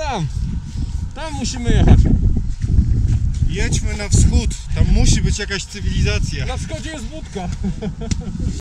tam. Tam musimy jechać. Jedźmy na wschód, tam musi być jakaś cywilizacja. Na wschodzie jest budka.